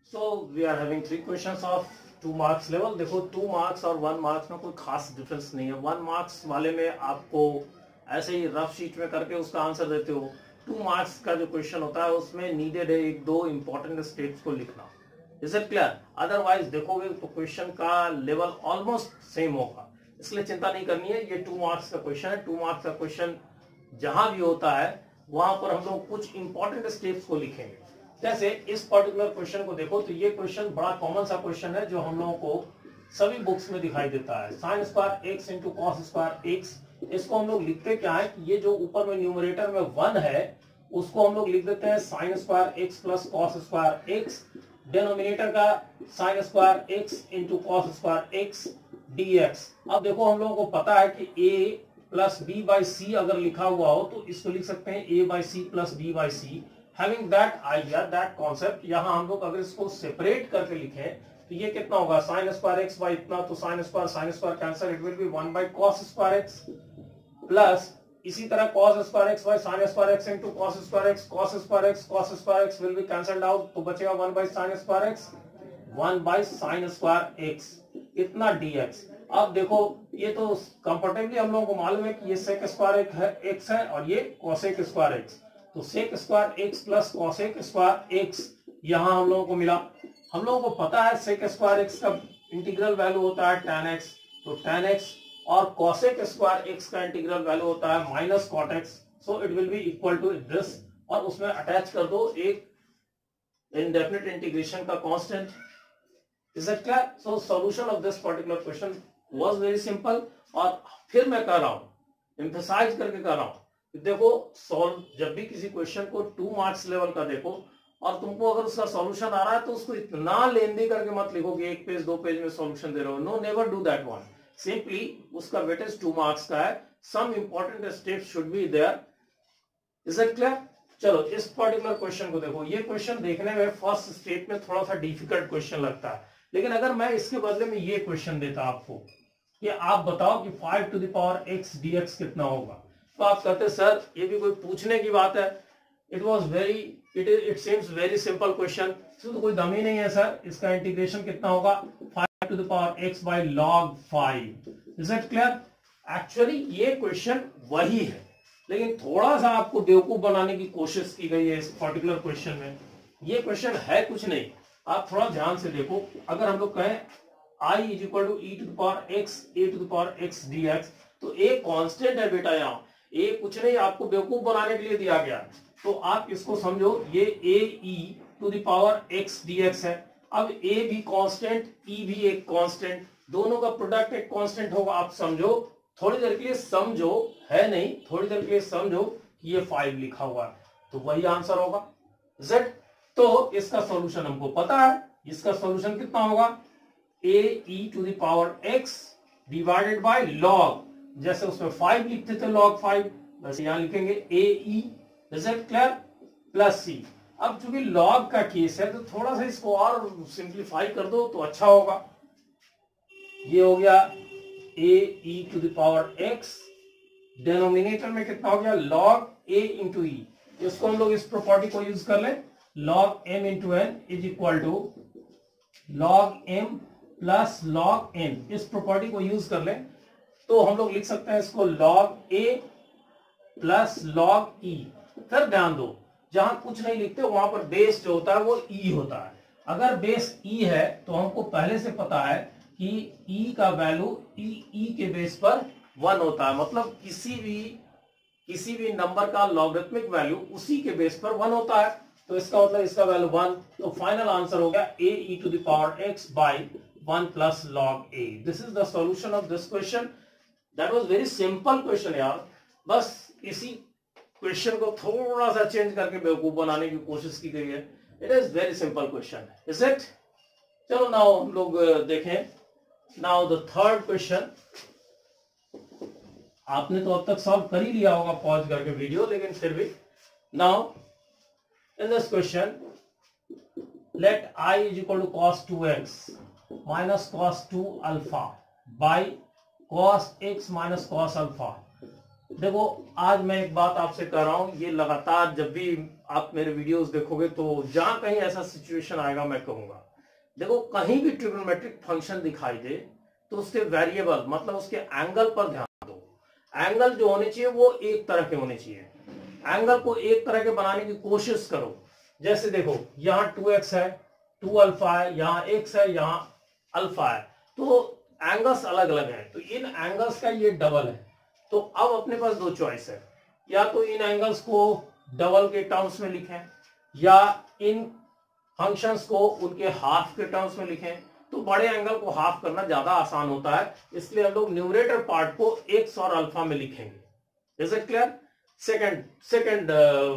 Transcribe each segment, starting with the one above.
So we are having 3 questions of 2 marks level. देखो 2 marks और 1 marks में कोई खास डिफरेंस नहीं है. 1 marks वाले में आपको ऐसे ही रफ शीट में करके उसका आंसर देते हो. 2 marks का जो क्वेश्चन होता है उसमें नीडेड है 1-2 इंपॉर्टेंट स्टेप्स को लिखना. Is it clear? अदरवाइज देखोगे तो क्वेश्चन का लेवल ऑलमोस्ट सेम होगा, इसलिए चिंता नहीं करनी है. ये 2 marks का क्वेश्चन है. 2 marks का क्वेश्चन जहां भी होता है वहां पर हम लोग कुछ इंपॉर्टेंट स्टेप्स को लिखेंगे. जैसे इस पर्टिकुलर क्वेश्चन को देखो तो ये क्वेश्चन बड़ा कॉमन सा क्वेश्चन है जो हम लोगों को सभी बुक्स में दिखाई देता है. Sine square x into cos square x. इसको हम लोग लिखते क्या है कि ये जो ऊपर में न्यूमरेटर में 1 है उसको हम लोग लिख देते हैं sine square x plus cos square x. Denominator का sine square x into cos square x d x. अब देखो हम लोगों को पता है कि a plus b by c अगर लिखा हुआ हो तो इसको लिख सकते हैं a by c plus b by c. Having that idea that concept, यहां हम लोग अगर इसको सेपरेट करके लिखें तो ये कितना होगा साइन स्क्वायर एक्स बाई इतना, तो sine square cancel, it will be 1 by cos square x plus इसी तरह cos square x by sine square x into cos square x will be cancelled out, तो बचेगा 1 by sine square x 1 by sine square x इतना dx. अब देखो ये तो comfortably हम लोगों को मालूम है कि ये सेक स्क्वायर एक्स है और ये कोसेक स्क्वायर एक्स, तो sec square x plus cosec square x यहां हम लोगों को मिला. हम लोगों को पता है सेक स्क्वायर एक्स का इंटीग्रल वैल्यू होता है tan x, तो tan x और कोसेक स्क्वायर एक्स का इंटीग्रल वैल्यू होता है minus cot x, so it will be equal to this. और उसमें अटैच कर दो एक इंडेफिनिट इंटीग्रेशन का constant. Is it clear? So solution of this particular question was very simple. और फिर मैं कर रहा हूं, एम्फसाइज करके कर रहा हूं, देखो सॉल्व जब भी किसी क्वेश्चन को 2 मार्क्स लेवल का देखो और तुमको अगर उसका सॉल्यूशन आ रहा है तो उसको इतना लेंदी करके मत लिखो कि 1 पेज 2 पेज में सॉल्यूशन दे रहे हो. No, never do that one. Simply उसका वेटेज 2 मार्क्स का है. Some important steps should be there. Is it clear? चलो इस पर्टिकुलर क्वेश्चन को देखो. ये क्वेश्चन देखने में फर्स्ट स्टेप में थोड़ा सा डिफिकल्ट क्वेश्चन लगता है, लेकिन अगर मैं इसके बदले में ये क्वेश्चन देता आपको कि आप बताओ कि 5 to the power x dx कितना होगा, तो आप कहते सर ये भी कोई पूछने की बात है. It seems very simple question. तो कोई दम ही नहीं है सर. इसका इंटीग्रेशन कितना होगा 5 to the power x by log 5. Is it clear? Actually ये क्वेश्चन वही है, लेकिन थोड़ा सा आपको बेवकूफ बनाने की कोशिश की गई है इस पर्टिकुलर क्वेश्चन में. ये क्वेश्चन है कुछ नहीं, आप थोड़ा ध्यान से देखो. अगर हम लोग कहें I is equal to e to the power x a to the power x d x, तो ए कांस्टेंट है बेटा. यहाँ ए कुछ नहीं आपको बेवकूफ बनाने के लिए दिया गया, तो आप इसको समझो ये a e to the power x d x है. अब ए भी कांस्टेंट, ई भी एक कांस्टेंट, दोनों का प्रोडक्ट एक कांस्टेंट होगा. आप समझो, थोड़ी देर के लिए समझो, है नहीं, थोड़ी देर के लिए समझो कि ये 5 लिखा हुआ है, तो वही आंसर होगा Z. तो इसका सॉल्यूशन हमको पता है. इसका सॉल्यूशन कितना होगा a e to the power x divided by log, जैसे उसमें 5 लिखते थे log 5, वैसे यहां लिखेंगे a e. Is it clear? Plus c. अब चूंकि log का केस है तो थोड़ा सा इसको और सिंप्लीफाई कर दो तो अच्छा होगा. ये हो गया a e to the power x, denominator में कितना हो गया log a इंटू ई. इसको हम लोग इस प्रॉपर्टी को यूज कर ले, log m into n is equal to log m plus log n. इस प्रॉपर्टी को यूज कर ले तो हम लोग लिख सकते हैं इसको log a plus log e. फिर ध्यान दो, जहां कुछ नहीं लिखते वहां पर बेस जो होता है वो e होता है. अगर बेस e है तो हमको पहले से पता है कि e का वैल्यू e के बेस पर 1 होता है. मतलब किसी भी नंबर का लॉगरिथमिक वैल्यू उसी के बेस पर 1 होता है, तो इसका मतलब इसका वैल्यू 1. तो फाइनल आंसर हो गया a e to the power x by 1 plus log a. This is the solution of this question. That was very simple question यार. बस इसी क्वेश्चन को थोड़ा सा चेंज करके बेवकूफ बनाने की कोशिश की गई है. It is very simple question. Is it? चलो नाउ हम लोग देखें. Now the third question. आपने तो अब तक सॉल्व कर ही लिया होगा पॉज करके वीडियो, लेकिन फिर भी. Now in this question let I is equal to cos 2x minus cos 2 alpha by cos x minus cos alpha. देखो आज मैं एक बात आपसे कर रहा हूं, ये लगातार जब भी आप मेरे वीडियोस देखोगे तो जहां कहीं ऐसा सिचुएशन आएगा मैं कहूंगा, देखो कहीं भी ट्रिग्नोमेट्रिक फंक्शन दिखाई दे तो उसके वेरिएबल मतलब उसके एंगल पर ध्यान दो। एंगल जो होने चाहिए वो एक तरह के होने चाहिए। एंगल को एक तरह के बनाने की कोशिश करो। जैसे देखो यहाँ 2x है, 2 अल्फा है, यहाँ x है, यहाँ अल्फा है, तो एंगल्स अलग अलग हैं, तो इन एंगल्स का ये डबल है। तो अब अपने पास दो चॉइस है, या तो इन एंगल्स को डबल के टर्म्स में लिखें या इन फंक्शंस को उनके हाफ के टर्म्स में लिखें। तो बड़े एंगल को हाफ करना ज्यादा आसान होता है, इसलिए हम लोग न्यूमरेटर पार्ट को x और अल्फा में लिखेंगे। Is it clear? Second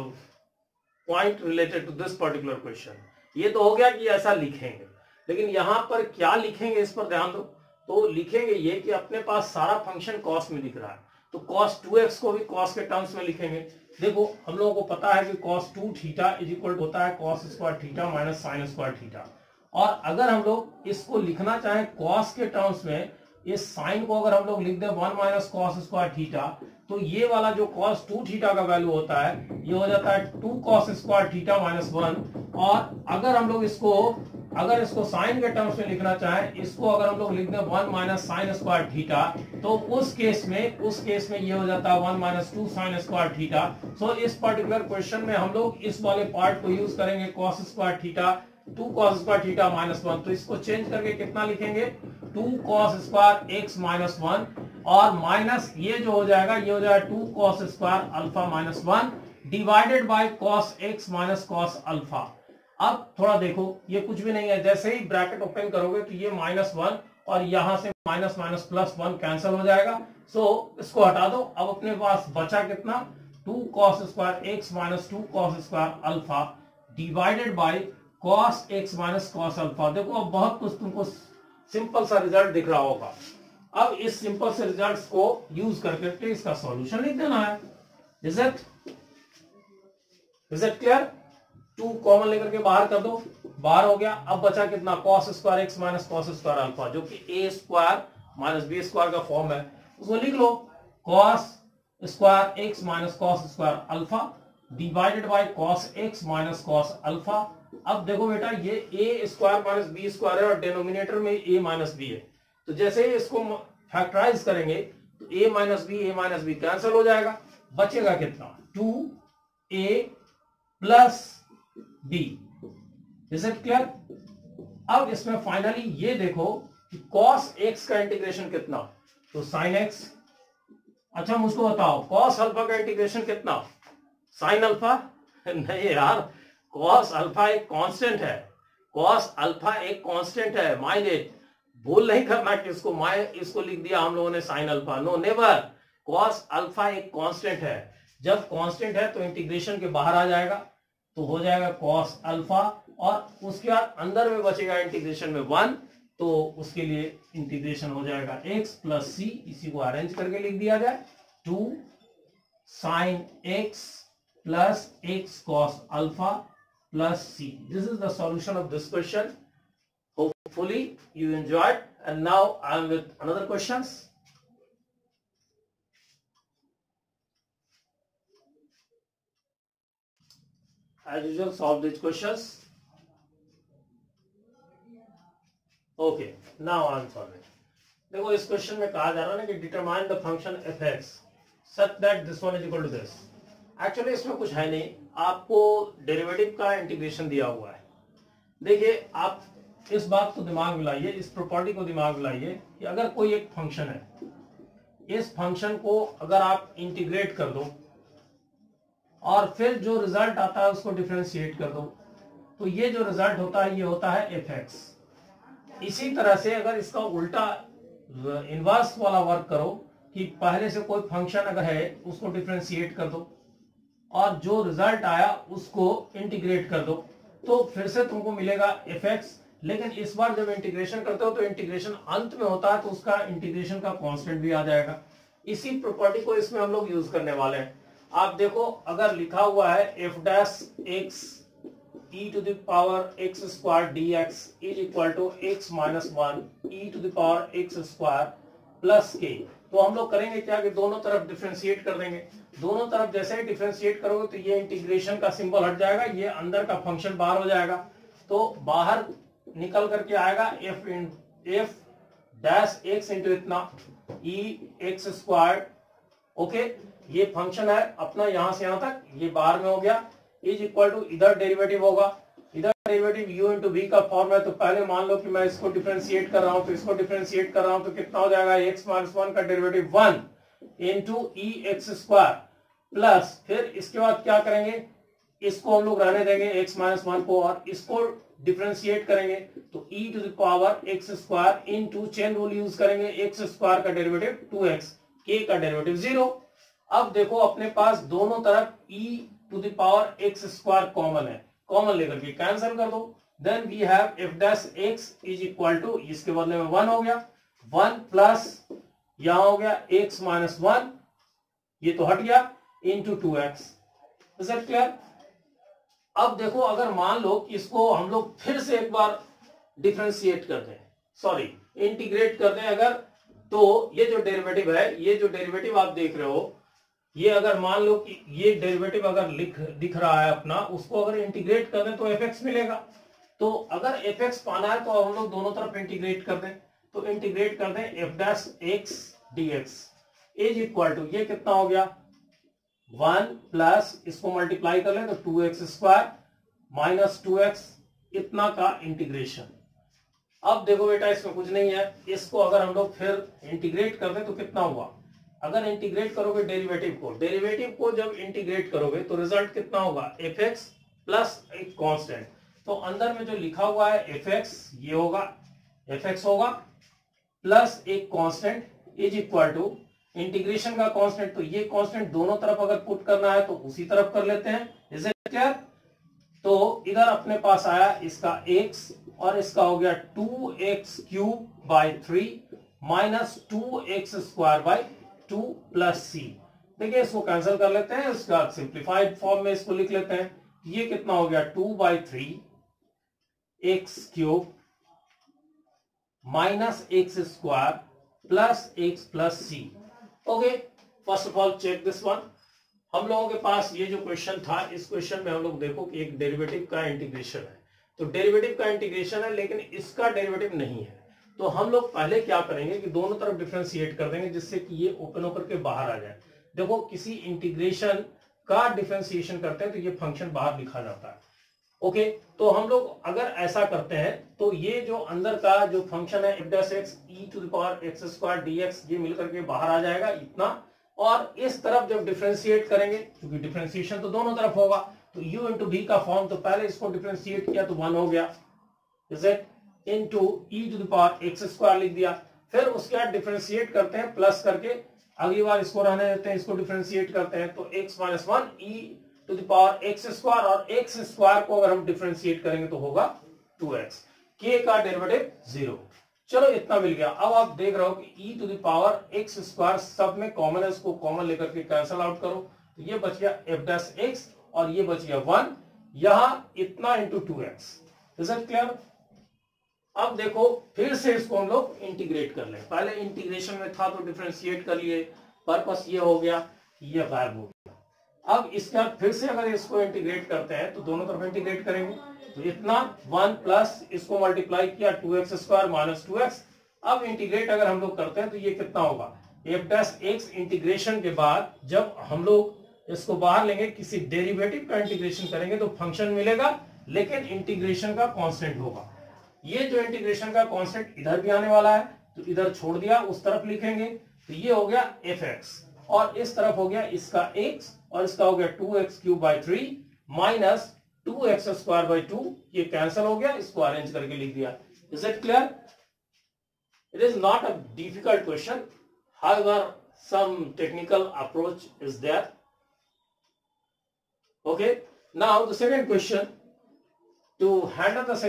point related to this particular question, ये तो हो गया कि ऐसा लिखेंगे, लेकिन यहां पर क्या लिखेंगे इस पर ध्यान दो। तो लिखेंगे ये कि अपने पास सारा फंक्शन कॉस में लिख रहा है, तो cos 2x को भी cos के टर्म्स में लिखेंगे। देखो हम लोगों को पता है कि cos 2 थीटा इज इक्वल होता है cos square theta minus sin square theta, और अगर हम लोग इसको लिखना चाहें cos के टर्म्स में, इस साइन को अगर हम लोग लिख दें 1 माइनस cos स्क्वायर थीटा, तो ये वाला जो cos 2 थीटा का वैल्यू होता है ये हो जाता है 2 cos स्क्वायर थीटा माइनस 1। और अगर हम लोग इसको साइन के टर्म्स में लिखना चाहें, इसको अगर हम लोग लिख दें 1 माइनस साइन स्क्वायर थीटा, तो उस केस में ये हो जाता है 1 माइनस 2 साइन स्क्वायर थीटा। सो इस पर्टिकुलर क्वेश्चन में हम लोग इस वाले पार्ट को यूज करेंगे cos square theta 2 cos square theta minus 1। तो इसको चेंज करके कितना लिखेंगे 2 cos स्क्वायर x माइनस 1, और माइनस ये जो हो जाएगा ये हो जाएगा 2 cos square alpha minus 1 divided by cos x minus cos alpha. अब थोड़ा देखो ये कुछ भी नहीं है, जैसे ही ब्रैकेट ओपन करोगे तो ये माइनस 1 और यहां से माइनस माइनस प्लस 1 कैंसिल हो जाएगा। सो इसको हटा दो। अब अपने पास बचा कितना 2 cos square x minus 2 cos square alpha divided by cos x minus cos alpha. देखो अब बहुत कुछ तुमको सिंपल सा रिजल्ट दिख रहा होगा। अब इस सिंपल से रिजल्ट्स को यूज करके इसका सॉल्यूशन लिख देना है। Is it clear? 2 कॉमन लेकर के बाहर कर दो, बाहर हो गया। अब बचा कितना cos square x minus cos square alpha, जो कि a square minus b square का फॉर्म है, उसको लिख लो cos square x minus cos square alpha divided by cos x minus cos alpha. अब देखो बेटा ये a square minus b square है और डिनोमिनेटर में a माइनस b है, तो जैसे ही इसको फैक्टराइज करेंगे तो a माइनस b कैंसिल हो जाएगा। बचेगा कितना 2a plus b। Is it clear? अब इसमें फाइनली ये देखो कि cos x का इंटीग्रेशन कितना, तो sin x। अच्छा मुझको बताओ cos अल्फा का इंटीग्रेशन कितना, sin अल्फा? नहीं यार, cos अल्फा एक कांस्टेंट है, cos अल्फा एक कांस्टेंट है। माइंड इट, भूल नहीं करना कि इसको लिख दिया हम लोगों ने sin alpha. No never, cos alpha एक कांस्टेंट है। जब कांस्टेंट है तो इंटीग्रेशन के बाहर आ जाएगा, तो हो जाएगा cos अल्फा, और उसके बाद अंदर में बचेगा इंटीग्रेशन में 1, तो उसके लिए इंटीग्रेशन हो जाएगा x प्लस c। इसी को अरेंज करके लिख दिया जाए 2 sin x plus x cos alpha plus c। This is the solution of this question. Hopefully you enjoyed, and now I am with another questions. As usual, solve these questions. Okay, now I am solving. देखो इस question में कहा जा रहा है ना कि determine the function fx such that this one is equal to this. Actually इसमें कुछ है नहीं, आपको डेरिवेटिव का इंटीग्रेशन दिया हुआ है। देखिए आप इस बात को दिमाग में लाइए, इस प्रॉपर्टी को दिमाग में लाइए कि अगर कोई एक फंक्शन है, इस फंक्शन को अगर आप इंटीग्रेट कर दो और फिर जो रिजल्ट आता है उसको डिफरेंशिएट कर दो, तो ये जो रिजल्ट होता है ये होता है fx। इसी तरह से अगर इसका उल्टा इनवर्स वाला वर्क करो कि पहले से कोई फंक्शन अगर है उसको डिफरेंशिएट कर दो और जो रिजल्ट आया उसको इंटीग्रेट कर दो, तो फिर से तुमको मिलेगा fx। लेकिन इस बार जब इंटीग्रेशन करते हो तो इंटीग्रेशन अंत में होता है, तो उसका इंटीग्रेशन का कांस्टेंट भी आ जाएगा। इसी प्रॉपर्टी को इसमें हम लोग यूज करने वाले हैं। आप देखो अगर लिखा हुआ है f dash x e to the power x square dx is equal to x minus 1 e to the power x square plus k, तो हम लोग करेंगे क्या कि दोनों तरफ डिफरेंशिएट कर देंगे। दोनों तरफ जैसे ही डिफरेंशिएट करोगे तो ये इंटीग्रेशन का सिंबल हट जाएगा, ये अंदर का फंक्शन बाहर हो जाएगा, तो बाहर निकल करके आएगा एफ डैश एक्स इंटू इतना ई एक्स स्क्वायर। ओके, ये फंक्शन है अपना यहां से यहां तक, ये बाहर में हो गया, इज इक्वल टू इधर डेरिवेटिव होगा, इधर डेरिवेटिव u इंटू वी का फॉर्म है, तो पहले मान लो कि मैं इसको डिफरेंशिएट कर रहा हूं, तो इसको डिफरेंशिएट कर रहा हूं तो कितना हो जाएगा, x माइनस 1 का derivative 1 into e x square plus, फिर इसके बाद क्या करेंगे, इसको हम लोग रहने देंगे x माइनस 1 को और इसको डिफरेंशिएट करेंगे तो e to the power x square into chain rule use करेंगे, एक्स स्क्वायर का डेरिवेटिव 2x, k का डेरिवेटिव 0। अब देखो अपने पास दोनों तरफ e to the power x square common है, कॉमन लेकर के कैंसिल कर दो, then we have f dash x is equal to, इसके बदले में 1 हो गया, 1 प्लस यहां हो गया x माइनस 1, ये तो हट गया, into 2x। Is that clear? अब देखो अगर मान लो कि इसको हम लोग फिर से एक बार डिफरेंशिएट कर दें, सॉरी इंटीग्रेट कर दें अगर, तो ये जो डेरिवेटिव है, ये जो डेरिवेटिव आप देख रहे हो, ये अगर मान लो कि ये डेरिवेटिव अगर दिख रहा है अपना, उसको अगर इंटीग्रेट कर दें तो fx मिलेगा। तो अगर fx पाना है तो हम लोग दोनों तरफ इंटीग्रेट कर दें, तो इंटीग्रेट कर दें f dash x dx is equal to, ये कितना हो गया 1 प्लस इसको मल्टीप्लाई कर लें तो 2x स्क्वायर माइनस 2x इतना का इंटीग्रेशन। अब देखो बेटा इसमें कुछ नहीं है, इसको अगर हम लोग फिर इंटीग्रेट कर दें तो कितना हुआ, अगर इंटीग्रेट करोगे डेरिवेटिव को जब इंटीग्रेट करोगे तो रिजल्ट कितना होगा, fx प्लस एक कांस्टेंट, तो अंदर में जो लिखा हुआ है fx ये होगा, fx होगा प्लस एक constant is equal to integration का कांस्टेंट, तो ये कांस्टेंट दोनों तरफ अगर पुट करना है तो उसी तरफ कर लेते हैं। Is it clear? तो इधर अपने पास आया इसका x और इसका हो गया 2x cube by 3 minus 2x square by 2 plus c। देखिए इसको कैंसिल कर लेते हैं, इसका सिंप्लीफाइड फॉर्म में इसको लिख लेते हैं, ये कितना हो गया 2/3 x cube minus x square plus x plus c। Okay, first of all check this one. हम लोगों के पास ये जो क्वेश्चन था, इस क्वेश्चन में हम लोग देखो कि एक डेरिवेटिव का इंटीग्रेशन है, तो डेरिवेटिव का इंटीग्रेशन है लेकिन इसका डेरिवेटिव नहीं है, तो हम लोग पहले क्या करेंगे कि दोनों तरफ डिफरेंशिएट कर देंगे जिससे कि ये ओपन होकर के बाहर आ जाए। देखो किसी इंटीग्रेशन का डिफरेंशिएशन करते हैं तो ये फंक्शन बाहर लिखा जाता है। ओके, तो हम लोग अगर ऐसा करते हैं तो ये जो अंदर का जो फंक्शन है f' e to the power x square dx, ये मिलकर के बाहर आ जाएगा इतना, और इस तरफ जब डिफरेंशिएट करेंगे, क्योंकि डिफरेंशिएशन तो दोनों तरफ होगा, तो u इंटू v का फॉर्म, तो पहले इसको डिफरेंशिएट किया तो 1 हो गया, is it, into e to the power x square लिख दिया, फिर उसके बाद डिफरेंशिएट करते हैं प्लस करके, अगली बार इसको रहने देते हैं, इसको डिफरेंशिएट करते हैं तो x minus 1 e to the power x square, और एक्स स्क्वायर को अगर हम डिफरेंशिएट करेंगे तो होगा 2x, k का डेरिवेटिव 0। चलो इतना मिल गया। अब आप देख रहे हो कि e to the power x square सब में कॉमन है, इसको कॉमन लेकर के कैंसिल आउट करो, तो ये बच गया f' x और ये बच गया 1, यहां इतना into 2x। Is it clear? अब देखो फिर से इसको हम लोग इंटीग्रेट कर लें, पहले इंटीग्रेशन में था तो डिफरेंशिएट कर लिए, पर्पस ये हो गया, ये गायब हो गया। अब इसके बाद फिर से अगर इसको इंटीग्रेट करते हैं तो दोनों तरफ इंटीग्रेट करेंगे, तो इतना 1 प्लस इसको मल्टीप्लाई किया 2x स्क्वायर माइनस 2x। अब इंटीग्रेट अगर हम लोग करते हैं तो ये कितना होगा, f' इंटीग्रेशन के बाद जब हम लोग इसको बाहर लेंगे, किसी डेरिवेटिव का इंटीग्रेशन करेंगे तो फंक्शन मिलेगा लेकिन इंटीग्रेशन का कांस्टेंट होगा। ये जो इंटीग्रेशन का कांस्टेंट इधर भी आने वाला है तो इधर छोड़ दिया, उस तरफ लिखेंगे तो ये हो गया fx, और इस तरफ हो गया इसका x और इसका हो गया 2x cube by 3 minus 2x square by 2, ये कैंसिल हो गया, इसको अरेंज करके लिख दिया। Is it clear? It is not a difficult question, however some technical approach is there. Okay, now the second question, to handle the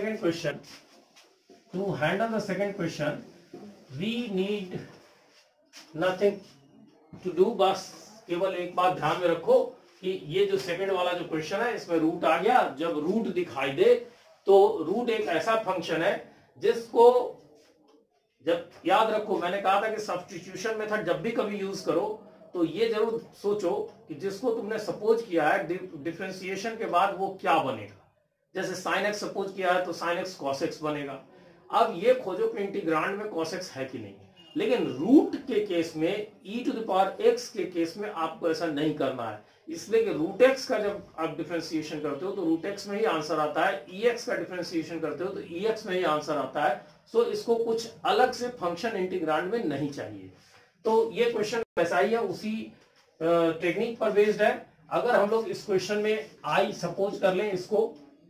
second question we need nothing to do, बस केवल एक बात ध्यान में रखो कि ये जो सेकंड वाला जो क्वेश्चन है इसमें रूट आ गया, जब रूट दिखाई दे तो रूट एक ऐसा फंक्शन है जिसको जब याद रखो मैंने कहा था कि सब्स्टिट्यूशन मेथड जब भी कभी यूज करो तो ये जरूर सोचो कि जिसको तुमने सपोज किया है डिफरेंशिएशन के बाद वो क्या बनेगा। जैसे sin x सपोज किया है तो sin x cos x बनेगा। अब ये खोजो कि इंटीग्रांड में cos x है कि नहीं, लेकिन रूट के केस में e⁻x के केस में आपको ऐसा नहीं करना है, इसलिए कि रूट एक्स का जब आप डिफरेंशिएशन करते हो तो रूट एक्स में ही आंसर आता है, एक्स का डिफरेंशिएशन करते हो तो एक्स में ही आंसर आता है। सो इसको कुछ अलग से फंक्शन इंटीग्रांड में नहीं चाहिए। तो ये क्वेश्चन वैसा ही है, उसी टेक्निक पर बेस्ड है। अगर हम लोग इस क्वेश्चन में आई सपोज कर लें इसको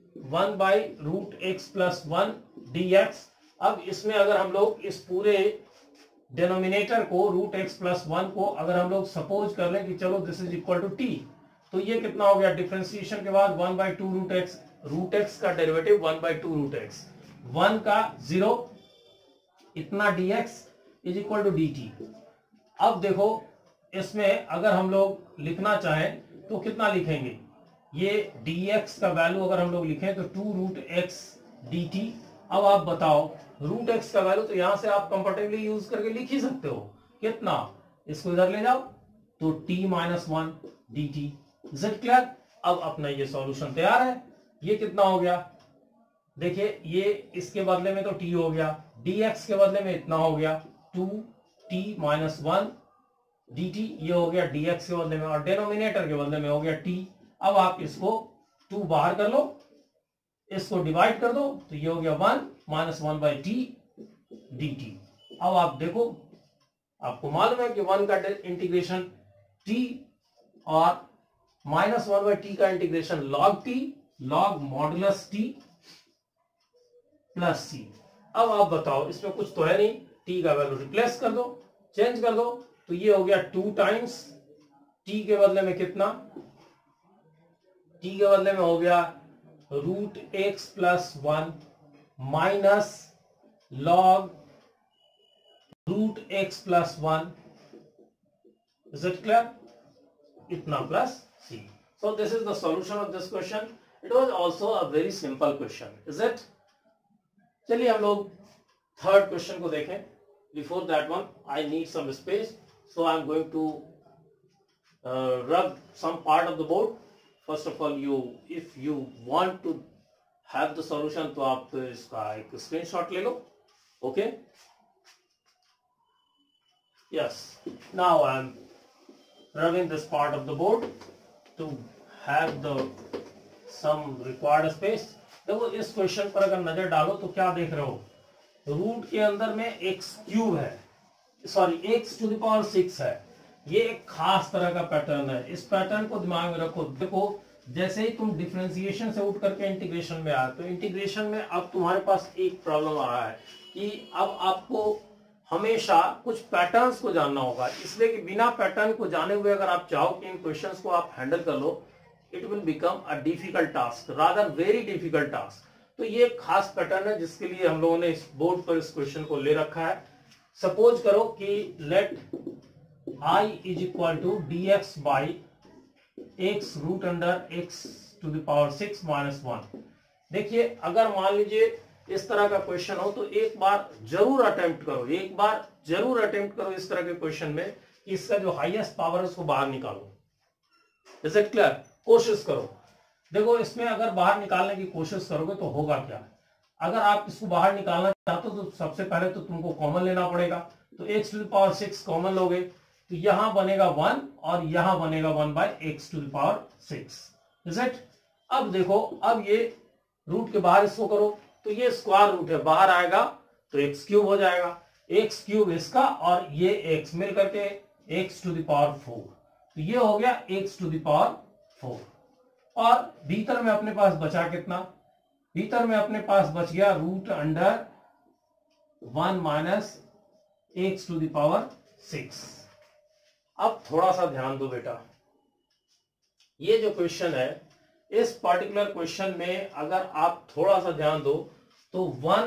1/√x+1 dx, अब इसमें अगर हम लोग इस पूरे डिनोमिनेटर को √x+1 को अगर हम लोग सपोज कर लें कि चलो this is equal to t, तो ये कितना हो गया डिफरेंशिएशन के बाद 1/2√x, रूट एक्स का डेरिवेटिव 1/2√x, 1 का 0 इतना dx is equal to dt। अब देखो इसमें अगर हम लोग लिखना चाहें तो कितना लिखेंगे, ये dx का वैल्यू अगर हम लोग लिखें तो 2√x dt। अब आप बताओ रूट एक्स का वैल्यू तो यहां से आप कंफर्टेबली यूज करके लिख ही सकते हो, कितना, इसको इधर ले जाओ तो t-1 dt। Is it clear? अब अपना ये सॉल्यूशन तैयार है। ये कितना हो गया, देखिए ये इसके बदले में तो t हो गया, dx के बदले में इतना हो गया 2t-1 dt, ये हो गया dx के बदले में, और डिनोमिनेटर के बदले में हो गया t। अब आप इसको 2 बाहर कर लो, इसको डिवाइड कर दो तो ये हो गया 1 - 1/t dt। अब आप देखो आपको मालूम है कि 1 का इंटीग्रेशन t और -1/t का integration log t, log modulus t plus c। अब आप बताओ इसमें कुछ तो है नहीं, t का वैल्यू रिप्लेस कर दो, चेंज कर दो, तो ये हो गया 2 टाइम्स t के बदले में कितना, t के बदले में हो गया √x+1 minus log √x+1। Is it clear? इतना plus c। So this is the solution of this question. It was also a very simple question, is it? चलिए हम लोग थर्ड क्वेश्चन को देखें। Before that one I need some space, so I am going to rub some part of the board. First of all, if you want to have the solution तो आप इसका एक screenshot ले लो। Okay, yes, now I am rubbing this part of the board to have the some required space। देखो इस question पर अगर नजर डालो तो क्या देख रहे हो, रूट के अंदर में x³ है, सॉरी x⁻6 है। ये एक खास तरह का पैटर्न है, इस पैटर्न को दिमाग में रखो। देखो जैसे ही तुम डिफरेंशिएशन से उठ करके इंटीग्रेशन में आए तो इंटीग्रेशन में अब तुम्हारे पास एक प्रॉब्लम आ रहा है कि अब आपको हमेशा कुछ पैटर्न्स को जानना होगा, इसलिए कि बिना पैटर्न को जाने हुए अगर आप चाहो कि इन क्वेश्चंस को आप हैंडल कर लो, it will become a difficult task, rather very difficult task. तो ये एक खास पैटर्न है जिसके लिए हम लोगों ने इस बोर्ड पर इस क्वेश्चन को ले रखा है। सपोज करो कि let I is equal to dx by x root under x⁻6 - 1। देखिए अगर मान लीजिए इस तरह का क्वेश्चन हो तो एक बार जरूर अटेम्प्ट करो, एक बार जरूर अटेम्प्ट करो इस तरह के क्वेश्चन में कि इसका जो हाईएस्ट पावर है उसको बाहर निकालो। Is it clear? कोशिश करो। देखो इसमें अगर बाहर निकालने की कोशिश करोगे तो होगा क्या, अगर आप इसको बाहर निकालना चाहते हो तो सबसे पहले तो तुमको कॉमन लेना पड़ेगा, तो x⁻6 कॉमन लोगे तो यहां बनेगा 1 और यहां बनेगा 1/x⁻6। Is it? अब देखो अब ये रूट के बाहर इसको करो तो ये स्क्वायर रूट है, बाहर आएगा तो x³ हो जाएगा, x³ इसका और ये x मिल करके x⁴, तो ये हो गया x⁴। और भीतर में अपने पास बचा कितना, भीतर में अपने पास बच गया रूट अंडर 1 - x⁻6। अब थोड़ा सा ध्यान दो बेटा, ये जो क्वेश्चन है इस पर्टिकुलर क्वेश्चन में अगर आप थोड़ा सा ध्यान दो तो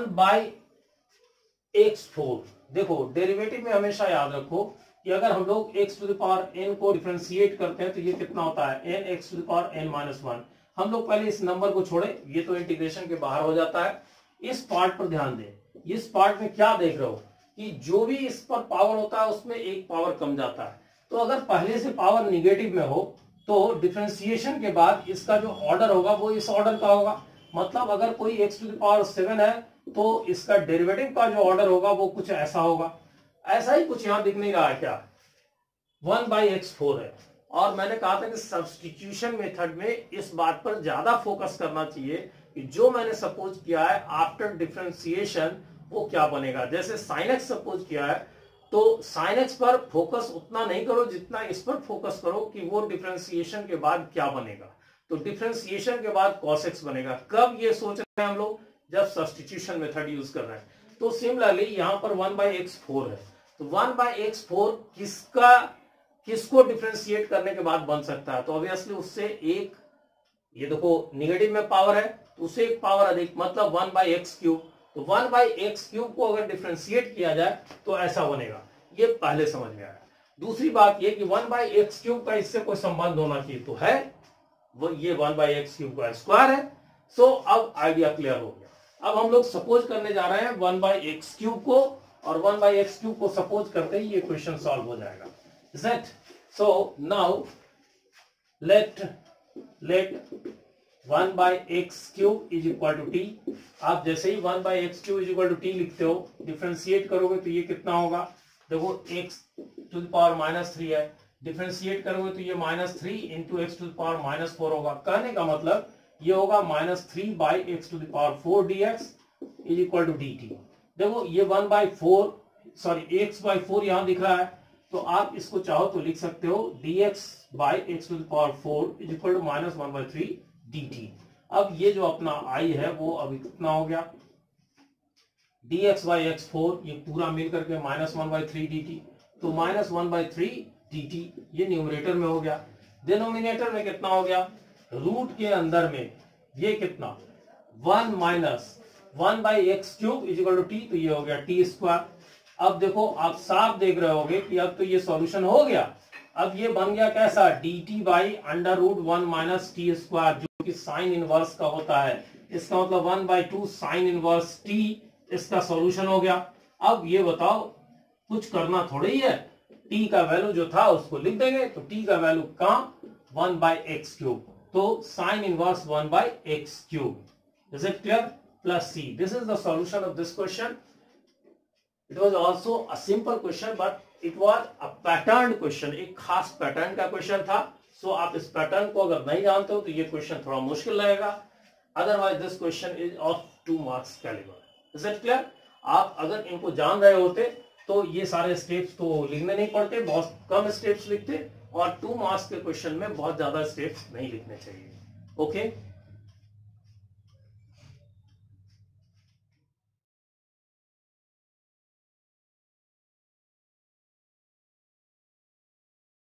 1/x⁴, देखो डेरिवेटिव में हमेशा याद रखो कि अगर हम लोग x⁻n को डिफरेंशिएट करते हैं तो ये कितना होता है n(x⁻n-1)। हम लोग पहले इस नंबर को छोड़े, ये तो इंटीग्रेशन के बाहर हो जाता है। इस पार्ट पर ध्यान दें, इस पार्ट में क्या देख रहे हो, कि जो भी इस पर पावर होता है उसमें एक पावर कम जाता है। तो अगर पहले से पावर निगेटिव में हो तो डिफरेंशिएशन के बाद इसका जो ऑर्डर होगा वो इस ऑर्डर का होगा। मतलब अगर कोई x⁻7 है तो इसका डेरिवेटिव का जो ऑर्डर होगा वो कुछ ऐसा होगा। ऐसा ही कुछ यहां दिख नहीं रहा है क्या, 1/x4 है। और मैंने कहा था कि सब्स्टिट्यूशन मेथड में इस बात पर ज्यादा फोकस करना चाहिए कि जो मैंने सपोज किया है आफ्टर डिफरेंशिएशन वो क्या बनेगा। जैसे sin x सपोज किया है तो sin x पर फोकस उतना नहीं करो जितना इस पर फोकस करो कि वो डिफरेंशिएशन के बाद क्या बनेगा। तो डिफरेंशिएशन के बाद cos x बनेगा। कब ये सोच रहे हैं हम लोग, जब सब्स्टिट्यूशन मेथड यूज कर रहे हैं। तो सिमिलरली यहां पर 1/x4 है, तो 1/x4 किसको डिफरेंशिएट करने के बाद बन सकता है। तो ऑब्वियसली उससे एक, ये देखो निगेटिव में पावर है तो उसे एक पावर अधिक, मतलब 1/x3। तो 1/x3 को अगर डिफरेंशिएट किया जाए तो ऐसा बनेगा। ये पहले समझ में आया। दूसरी बात ये कि 1/x3 का इससे कोई संबंध होना चाहिए, तो है वो, ये 1/x3 का स्क्वायर है। सो अब आइडिया क्लियर हो गया। अब हम लोग सपोज करने जा रहे हैं 1/x3 को, और 1/x3 को सपोज करते ही ये क्वेश्चन सॉल्व हो जाएगा। Is that so? Now let 1/x³ is equal to t। आप जैसे ही 1/x³ is equal to t लिखते हो, डिफरेंशिएट करोगे तो ये कितना होगा, देखो x⁻³ है, डिफरेंशिएट करोगे तो ये -3 इंटू x⁻⁴ होगा। कहने का मतलब ये होगा -3/x⁴ dx is equal to dt। देखो ये 1/4 यहां दिख रहा है, तो आप इसको चाहो तो लिख सकते हो dx/x⁴ is equal to -1/3 dt। अब ये जो अपना i है वो अभी कितना हो गया, dx/x4 ये पूरा मिल करके -1/3 dt। तो -1/3 dt ये न्यूमरेटर में हो गया। डिनोमिनेटर में कितना हो गया, रूट के अंदर में ये कितना 1 - 1/x³ is equal to t, तो ये हो गया t²। अब देखो आप साफ देख रहे होगे कि अब तो ये सॉल्यूशन हो गया। अब ये बन गया कैसा, dt/√1 - t², जो कि साइन इनवर्स का होता है। इसका मतलब 1/2 साइन इनवर्स t इसका सॉल्यूशन हो गया। अब ये बताओ कुछ करना थोड़ी ही है, t का वैल्यू जो था उसको लिख देंगे, तो t का वैल्यू कहाँ, 1/x³। तो sine inverse 1/x³। Is it clear, plus c। This is the solution of this question. It was also a simple question, but it was a patterned question, एक खास पैटर्न का question था। सो आप इस pattern को अगर नहीं जानते हो तो ये क्वेश्चन थोड़ा मुश्किल लगेगा। Otherwise this question is of 2 marks calibre. Is it clear. आप अगर इनको जान रहे होते तो ये सारे स्टेप्स तो लिखने नहीं पड़ते, बहुत कम स्टेप्स लिखते, और 2 मार्क्स के क्वेश्चन में बहुत ज्यादा स्टेप्स नहीं लिखने चाहिए। ओके